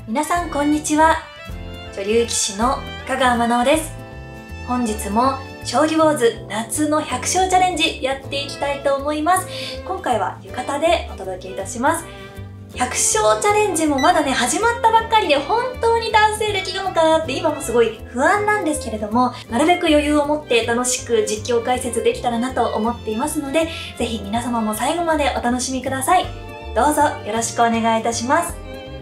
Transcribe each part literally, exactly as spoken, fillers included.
皆さんこんにちは。女流棋士の香川まなおです。本日も将棋ウォーズ夏のひゃく勝チャレンジやっていきたいと思います。今回は浴衣でお届けいたします。ひゃく勝チャレンジもまだね始まったばっかりで本当に達成できるのかなって今もすごい不安なんですけれども、なるべく余裕を持って楽しく実況解説できたらなと思っていますので、ぜひ皆様も最後までお楽しみください。どうぞよろしくお願いいたします。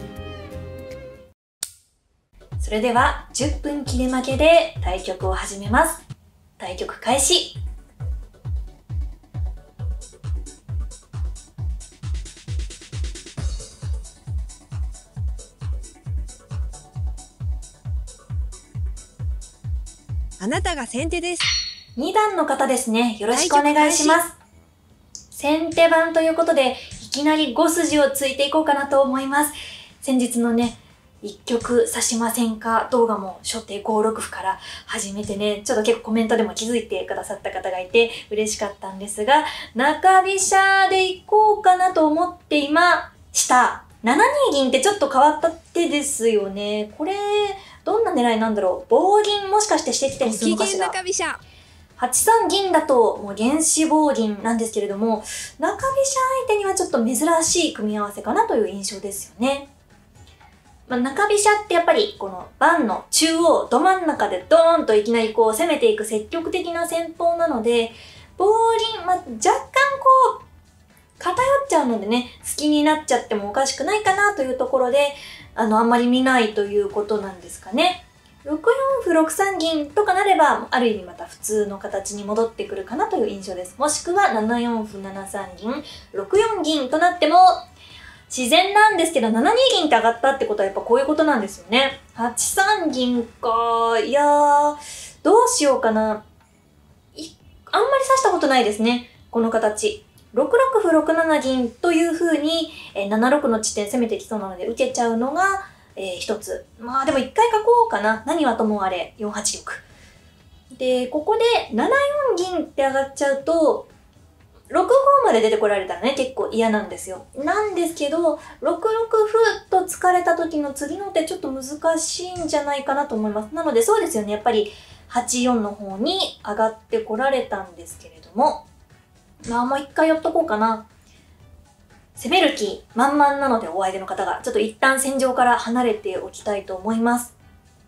それではじゅっぷん切れ負けで対局を始めます。対局開始。 あなたが先手です。 に段の方ですね。よろしくお願いします。先手番ということで、いきなりご筋をついていこうかなと思います。先日のね、一局指しませんか動画も初手ごろく歩から始めてね、ちょっと結構コメントでも気づいてくださった方がいて嬉しかったんですが、中飛車でいこうかなと思って今、したななに銀ってちょっと変わった手ですよね。これ、どんな狙いなんだろう。棒銀もしかしてしてきたりするのかしら。 中飛車。 はちさん銀だともう原子棒銀なんですけれども、中飛車相手にはちょっと珍しい組み合わせかなという印象ですよね。まあ、中飛車ってやっぱりこの盤の中央、ど真ん中でドーンといきなりこう攻めていく積極的な戦法なので、棒銀、まあ、若干こう偏っちゃうのでね、好きになっちゃってもおかしくないかなというところで、あの、あんまり見ないということなんですかね。ろくよん歩、ろくさん銀とかなれば、ある意味また普通の形に戻ってくるかなという印象です。もしくはななよん歩、ななさん銀、ろくよん銀となっても、自然なんですけど、ななに銀って上がったってことはやっぱこういうことなんですよね。はちさん銀か。いやー、どうしようかな。いあんまり指したことないですね。この形。ろくろく歩、ろくなな銀という風に、えー、ななろくの地点攻めてきそうなので受けちゃうのが、えー、一つ。まあでも一回書こうかな。何はともあれ、よんはち玉。で、ここでななよん銀って上がっちゃうと、ろくごまで出てこられたらね、結構嫌なんですよ。なんですけど、ろくろく歩と突かれた時の次の手ちょっと難しいんじゃないかなと思います。なのでそうですよね、やっぱりはちよんの方に上がってこられたんですけれども、まあもう一回寄っとこうかな。攻める気満々なのでお相手の方が、ちょっと一旦戦場から離れておきたいと思います。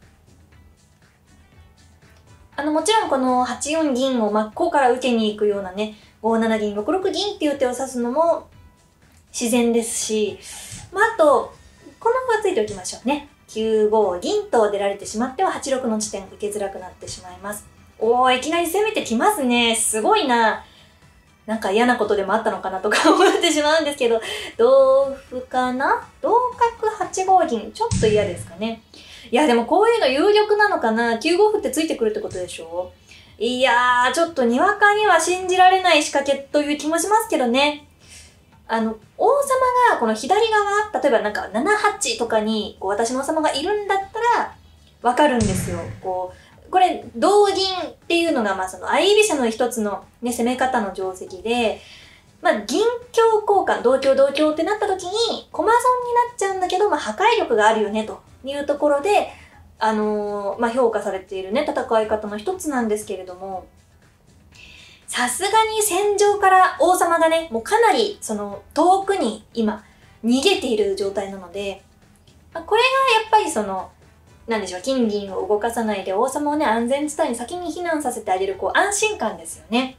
あのもちろんこのはちよん銀を真っ向から受けに行くようなね、ごなな銀、ろくろく銀っていう手を指すのも自然ですし、まああと、この歩はついておきましょうね。きゅうご銀と出られてしまってははちろくの地点受けづらくなってしまいます。おー、いきなり攻めてきますね。すごいな。なんか嫌なことでもあったのかなとか思ってしまうんですけど、同歩かな？同角はちご銀。ちょっと嫌ですかね。いや、でもこういうの有力なのかな？ きゅうご 歩ってついてくるってことでしょ？いやー、ちょっとにわかには信じられない仕掛けという気もしますけどね。あの、王様がこの左側、例えばなんかななはちとかにこう私の王様がいるんだったらわかるんですよ。こう、これ、同銀っていうのが、まあその相居飛車の一つのね、攻め方の定石で、まあ銀香交換、同香同香ってなった時に、駒損になっちゃうんだけど、まあ破壊力があるよね、というところで、あのー、まあ、評価されているね、戦い方の一つなんですけれども、さすがに戦場から王様がね、もうかなり、その、遠くに今、逃げている状態なので、まあ、これがやっぱりその、なんでしょう、金銀を動かさないで王様をね、安全地帯に先に避難させてあげる、こう、安心感ですよね。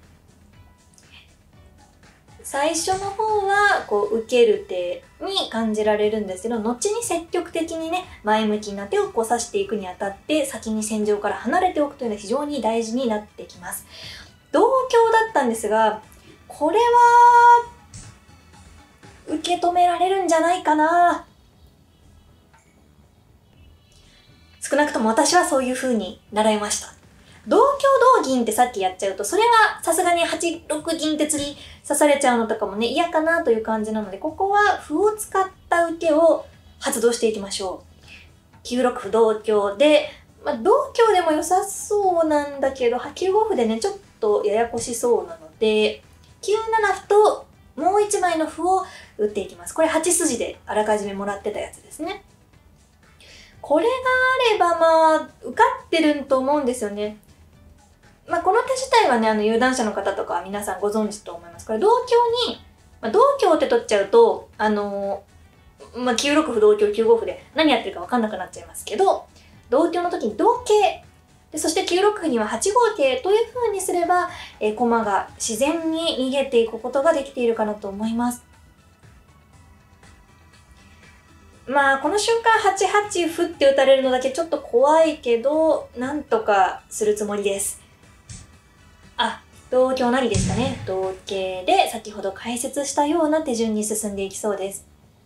最初の方はこう受ける手に感じられるんですけど、後に積極的にね、前向きな手をこう指していくにあたって先に戦場から離れておくというのは非常に大事になってきます。同香だったんですが、これは受け止められるんじゃないかな。少なくとも私はそういう風に習いました。同香同銀ってさっきやっちゃうと、それはさすがにはちろく銀って次刺されちゃうのとかもね、嫌かなという感じなので、ここは歩を使った受けを発動していきましょう。きゅうろく歩同香で、まあ、同香でも良さそうなんだけど、きゅうご歩でね、ちょっとややこしそうなので、きゅうなな歩ともういちまいの歩を打っていきます。これはち筋であらかじめもらってたやつですね。 これがあればまあ受かってると思うんですよね。まあこの手自体はね、あの有段者の方とかは皆さんご存知と思います。これ同香に、まあ、同香って取っちゃうと、あのー、まあきゅうろく歩同香きゅうご歩で何やってるか分かんなくなっちゃいますけど、同香の時に同桂で、そしてきゅうろく歩にははちごう桂という風にすれば、えー、駒が自然に逃げていくことができているかなと思います。まあこの瞬間はちはち歩って打たれるのだけちょっと怖いけど、なんとかするつもりです。あ、同香成でしたね。同桂で先ほど解説したような手順に進んでいきそうです。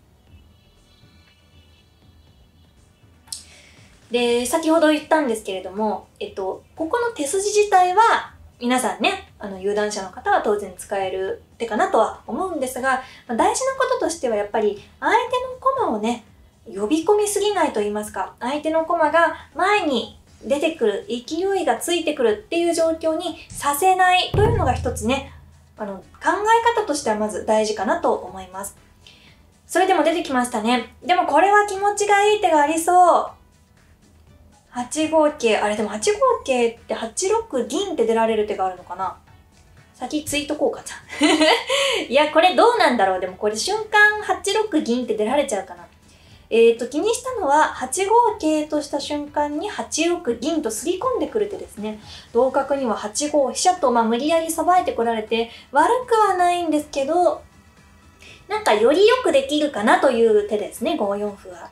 で、先ほど言ったんですけれども、えっと、ここの手筋自体は皆さんね、あの有段者の方は当然使える手かなとは思うんですが、大事なこととしてはやっぱり相手の駒をね、呼び込みすぎないと言いますか、相手の駒が前に出てくる、勢いがついてくるっていう状況にさせないというのが一つね、あの考え方としてはまず大事かなと思います。それでも出てきましたね。でもこれは気持ちがいい手がありそう。はちごう桂、あれでもはちごう桂ってはちろく銀って出られる手があるのかな。先ついとこうかな。いや、これどうなんだろう。でもこれ瞬間はちろく銀って出られちゃうかな。えっと、気にしたのは、はちごう桂とした瞬間にはちろく銀とすり込んでくる手ですね。同角にははちごう飛車と、まあ、無理やりさばいてこられて、悪くはないんですけど、なんかよりよくできるかなという手ですね、ごよん歩は。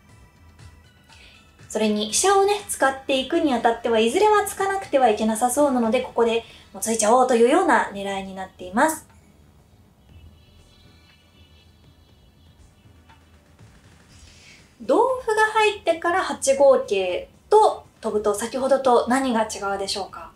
それに飛車をね、使っていくにあたってはいずれはつかなくてはいけなさそうなので、ここでもうついちゃおうというような狙いになっています。同歩が入ってからはちごう桂と飛ぶと先ほどと何が違うでしょうか。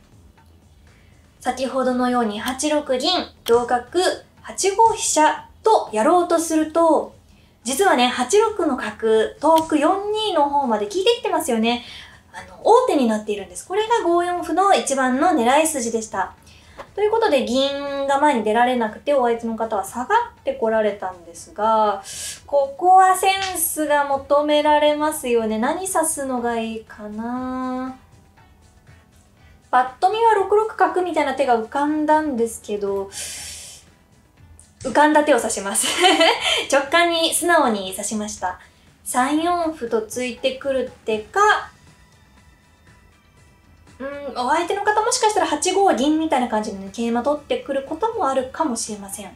先ほどのようにはちろく銀、同角、はちごう飛車とやろうとすると、実はね、はちろくの角、遠くよんにの方まで効いてきてますよね。あの、王手になっているんです。これがごよん歩の一番の狙い筋でした。ということで、銀が前に出られなくて、お相手の方は下がってこられたんですが、ここはセンスが求められますよね。何指すのがいいかな。パッと見はろくろく角みたいな手が浮かんだんですけど、浮かんだ手を指します。直感に素直に指しました。さんよん歩とついてくる手か、うん、お相手の方もしかしたらはちごう銀みたいな感じで、ね、桂馬取ってくることもあるかもしれません。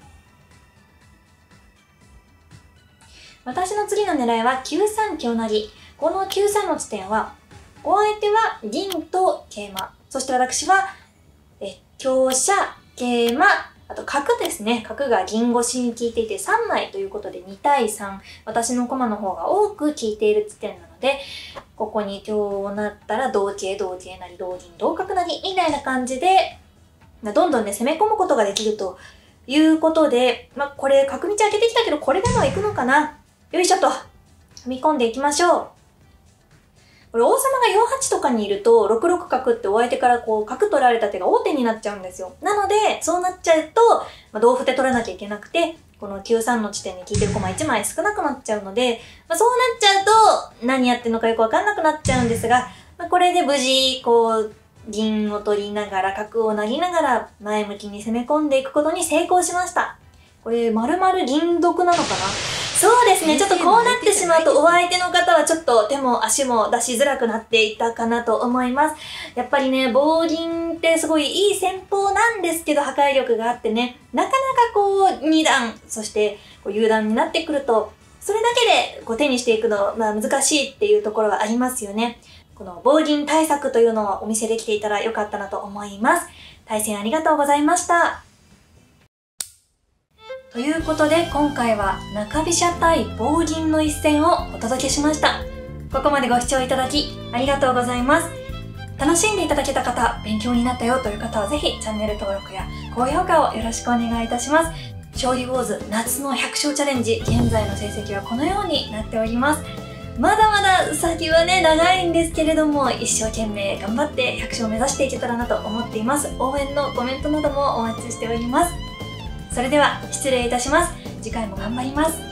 私の次の狙いはきゅうさん香成。このきゅうさんの地点は、お相手は銀と桂馬。そして私は、え、香車、桂馬、あと角ですね。角が銀越しに効いていてさんまいということでにたいさん。私の駒の方が多く効いている地点なので、ここに香をなったら同桂、同桂成、同銀、同角成みたいな感じで、どんどんね、攻め込むことができるということで、まあ、これ角道開けてきたけど、これでも行くのかな。よいしょと、踏み込んでいきましょう。これ王様がよんはちとかにいると、ろくろく角ってお相手からこう角取られた手が王手になっちゃうんですよ。なので、そうなっちゃうと、まあ、同歩手取らなきゃいけなくて、このきゅうさんの地点に効いてる駒いちまい少なくなっちゃうので、まあ、そうなっちゃうと、何やってるのかよくわかんなくなっちゃうんですが、まあ、これで無事、こう、銀を取りながら、角を投げながら、前向きに攻め込んでいくことに成功しました。これ、まるまる銀得なのかな？そうですね。ちょっとこうなってしまうと、お相手の方はちょっと手も足も出しづらくなっていたかなと思います。やっぱりね、棒銀ってすごいいい戦法なんですけど、破壊力があってね、なかなかこう、に段、そしてこう有段になってくると、それだけでこう手にしていくの、まあ難しいっていうところはありますよね。この棒銀対策というのをお見せできていたらよかったなと思います。対戦ありがとうございました。ということで今回は中飛車対棒銀の一戦をお届けしました。ここまでご視聴いただきありがとうございます。楽しんでいただけた方、勉強になったよという方はぜひチャンネル登録や高評価をよろしくお願いいたします。将棋ウォーズ夏のひゃく勝チャレンジ、現在の成績はこのようになっております。まだまだ先はね、長いんですけれども、一生懸命頑張ってひゃく勝を目指していけたらなと思っています。応援のコメントなどもお待ちしております。それでは失礼いたします。次回も頑張ります。